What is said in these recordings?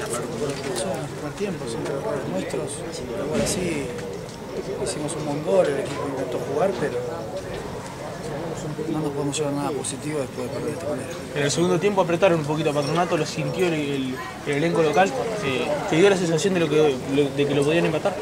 el primer tiempo, siempre errores nuestros. Ahora sí, hicimos un buen gol, el equipo intentó jugar, pero no nos podemos llevar nada positivo después de perder de esta manera. En el segundo tiempo apretaron un poquito a Patronato, lo sintió el elenco local. ¿Te dio la sensación de que lo podían empatar?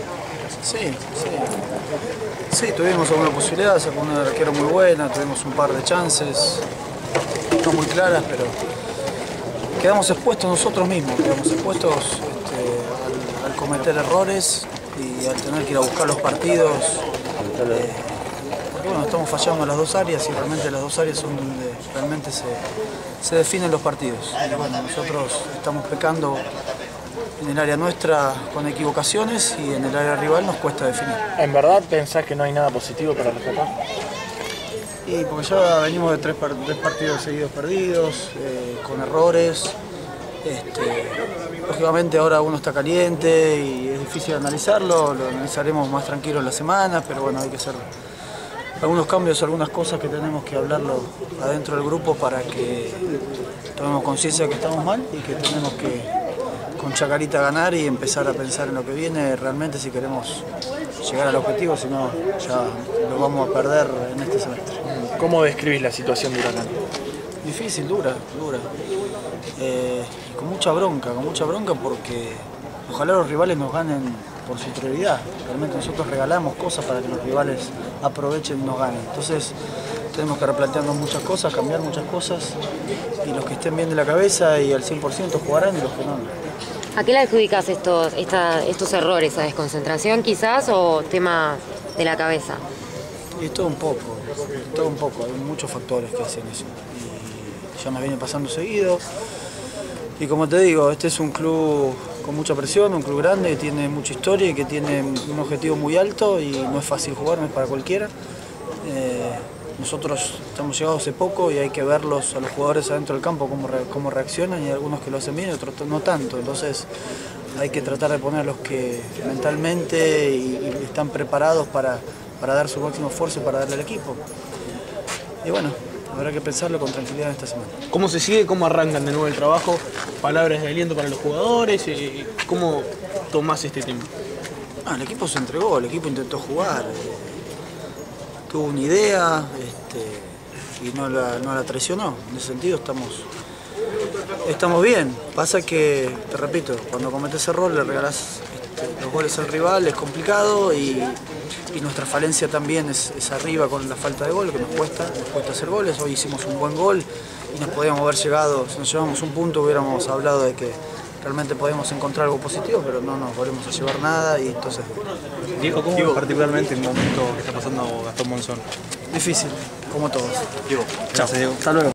Sí, tuvimos alguna posibilidad, sacó una arquero muy buena, tuvimos un par de chances, no muy claras, pero quedamos expuestos nosotros mismos, quedamos expuestos al cometer errores y al tener que ir a buscar los partidos. Porque bueno, estamos fallando en las dos áreas y realmente las dos áreas son donde realmente se definen los partidos. Y bueno, nosotros estamos pecando en el área nuestra con equivocaciones y en el área rival nos cuesta definir. ¿En verdad pensás que no hay nada positivo para rescatar? Y porque ya venimos de tres partidos seguidos perdidos, con errores. Lógicamente ahora uno está caliente y es difícil analizarlo, lo analizaremos más tranquilo en la semana, pero bueno, hay que hacer algunos cambios, algunas cosas que tenemos que hablarlo adentro del grupo para que tomemos conciencia de que estamos mal y que tenemos que con Chacarita ganar y empezar a pensar en lo que viene realmente si queremos llegar al objetivo, si no ya lo vamos a perder en este semestre. ¿Cómo describís la situación de Huracán? Difícil, dura. Con mucha bronca porque ojalá los rivales nos ganen por superioridad. Realmente nosotros regalamos cosas para que los rivales aprovechen y nos ganen. Entonces tenemos que replantearnos muchas cosas, cambiar muchas cosas y los que estén bien de la cabeza y al 100% jugarán y los que no. ¿A qué le adjudicas estos errores? ¿A desconcentración quizás o tema de la cabeza? Y todo un poco, hay muchos factores que hacen eso. Y ya nos viene pasando seguido. Y como te digo, este es un club con mucha presión, un club grande que tiene mucha historia y que tiene un objetivo muy alto y no es fácil jugar, no es para cualquiera. Nosotros estamos llegados hace poco y hay que verlos a los jugadores adentro del campo cómo reaccionan y hay algunos que lo hacen bien y otros no tanto. Entonces hay que tratar de poner a los que mentalmente y están preparados para dar su máximo esfuerzo y para darle al equipo. Y bueno, habrá que pensarlo con tranquilidad esta semana. ¿Cómo se sigue? ¿Cómo arrancan de nuevo el trabajo? ¿Palabras de aliento para los jugadores? ¿Cómo tomás este tema? El equipo se entregó, el equipo intentó jugar. Tuvo una idea y no la traicionó. En ese sentido estamos bien. Pasa que, te repito, cuando cometes error le regalás los goles al rival, es complicado y nuestra falencia también es arriba con la falta de gol, que nos cuesta hacer goles. Hoy hicimos un buen gol y nos podíamos haber llegado, si nos llevamos un punto hubiéramos hablado de que realmente podemos encontrar algo positivo, pero no nos volvemos a llevar nada y entonces... Diego, ¿cómo ves particularmente el momento que está pasando Gastón Monzón? Difícil, como todos. Diego, gracias Diego. Hasta luego.